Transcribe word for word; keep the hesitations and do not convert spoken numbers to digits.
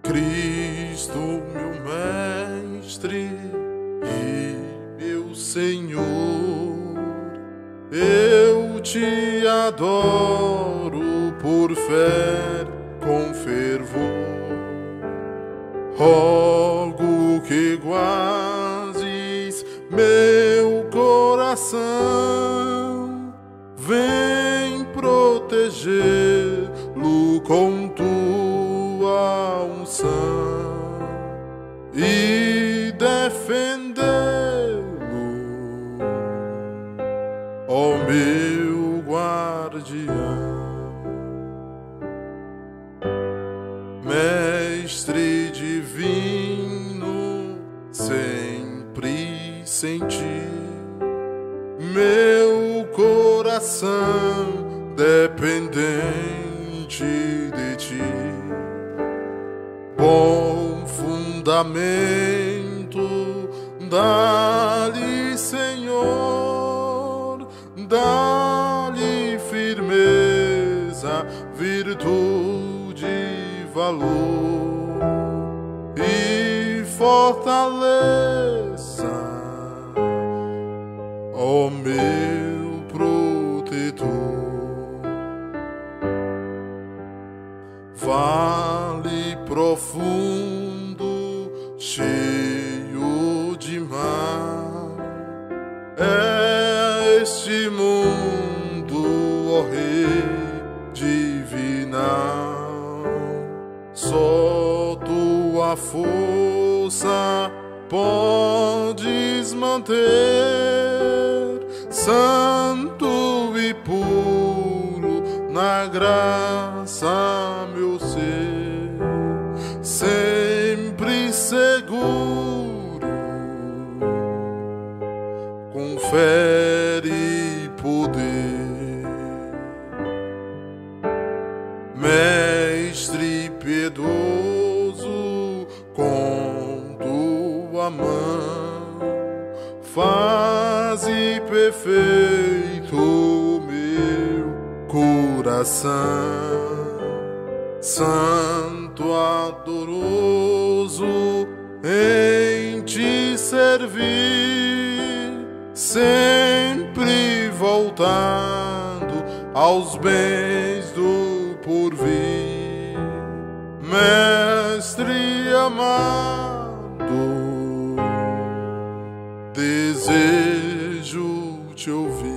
Cristo, meu Mestre e meu Senhor, eu te adoro por fé com fervor. Rogo que guardes meu coração, vem protegê-lo com tua unção e defendê-lo, ó meu guardião. Mestre divino, sempre senti meu coração dependente de ti. Bom fundamento, dá-lhe, Senhor, dá-lhe firmeza, virtude, valor e fortaleza, ó meu protetor. Vale profundo, cheio de mar, é este mundo, ó Rei divinal. Só tua força podes manter, santo e puro na graça meu ser, sempre seguro, com fé e poder. Mestre piedoso, com tua mão faze perfeito o meu coração. Santo adoroso, em te servir, sempre voltando aos bens do porvir. Mestre amado, desejo te ouvir.